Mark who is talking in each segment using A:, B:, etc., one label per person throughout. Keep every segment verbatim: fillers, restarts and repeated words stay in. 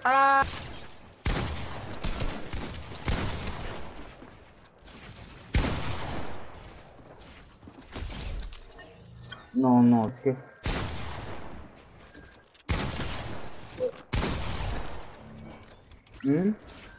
A: Ah.
B: Non, non, ok. Hmm?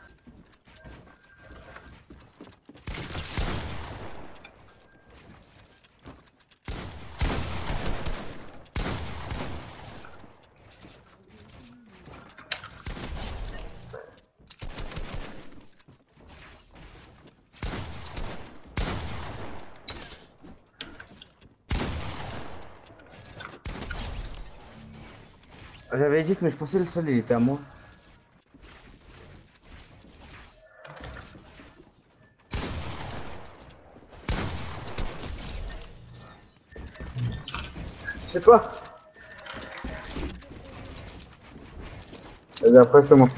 B: J'avais dit, mais je pensais le sol il était à moi. Je sais pas. Et après, je te montre.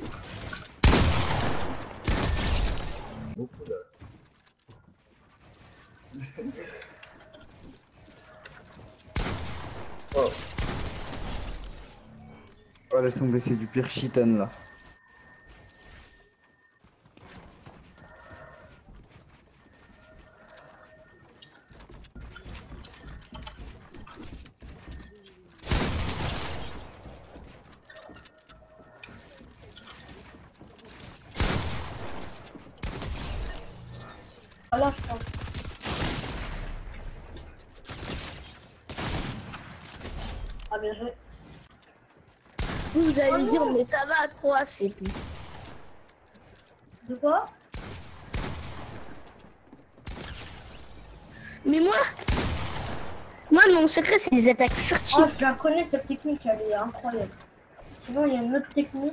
B: Oh. Oh, laisse tomber, c'est du pire chitan là.
C: Voilà, je pense. Ah, bien joué.
A: Vous allez
C: Oh
A: dire,
C: non.
A: mais ça va, trois, c'est plus.
C: De quoi?
A: Mais moi, moi, mon secret, c'est les attaques
C: Ah,
A: furtives.
C: je la connais cette technique, elle est incroyable. Sinon, il y a une autre technique.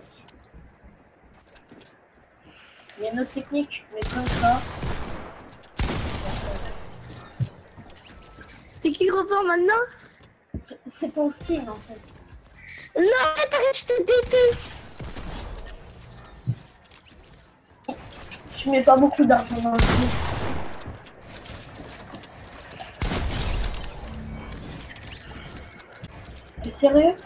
C: Il y a une autre technique, mais comme ça.
A: C'est qui repart maintenant?
C: C'est- C'est ton style en fait.
A: Non, mais t'arrêtes, je te déteste.
C: Je mets pas beaucoup d'argent dans le jeu. T'es sérieux?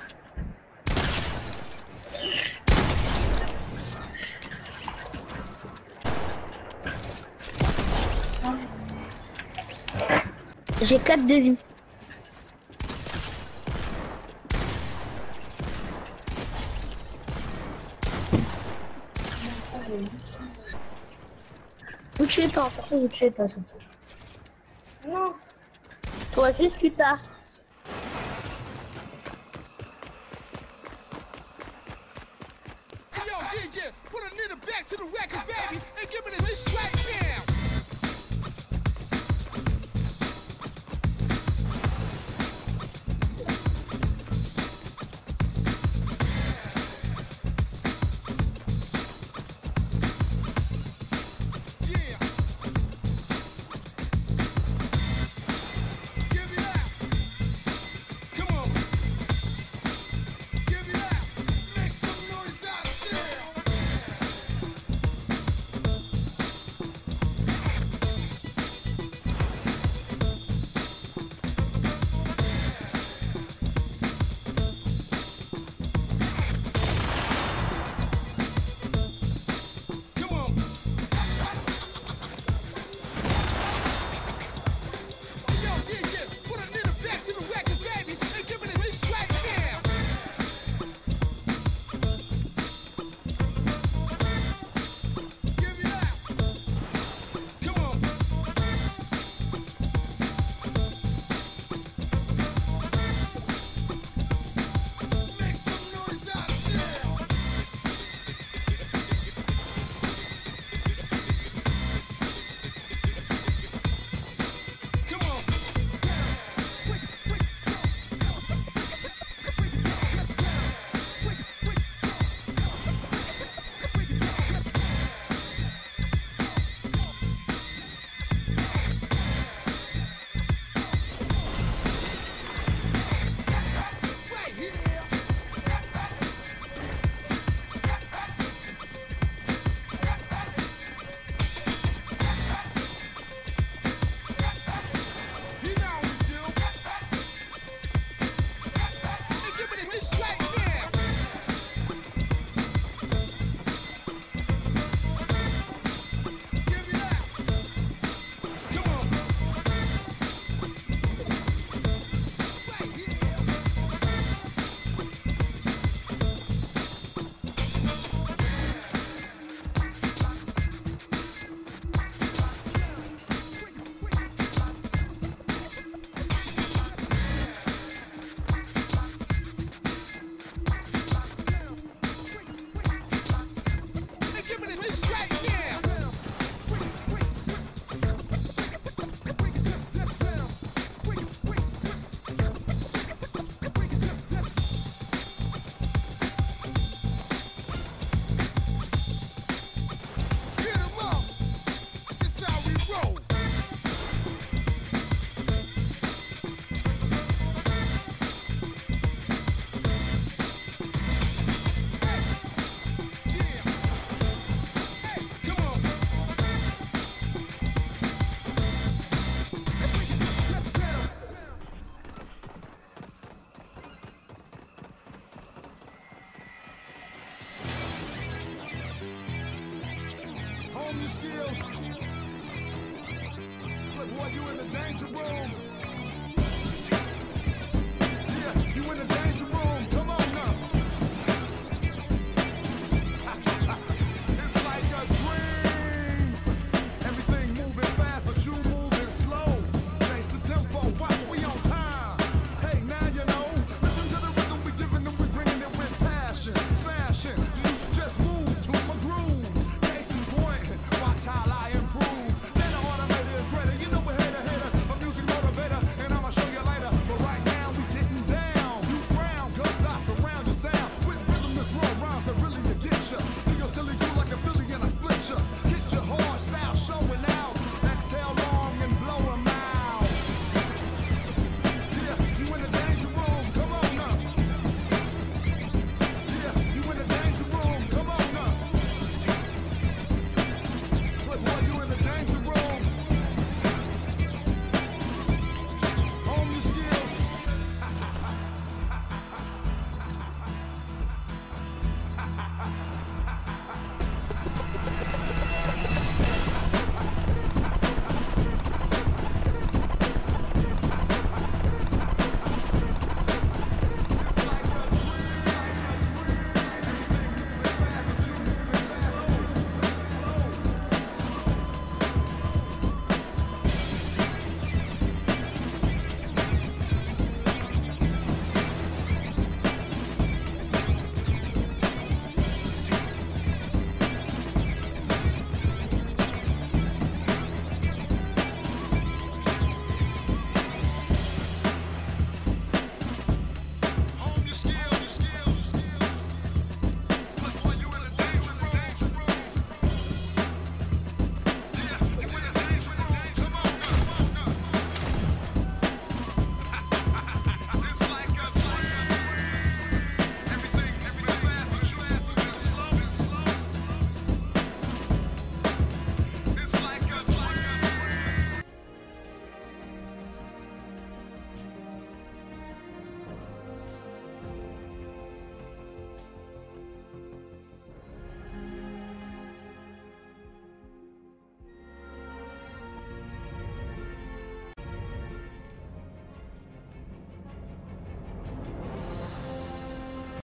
A: J'ai quatre de vie. Vous tuez pas, pourquoi vous tuez pas surtout?
C: Non.
A: Toi juste tu t'as.
D: Hey, yo, D J, put a nigga back to the record, baby, and give me this right now.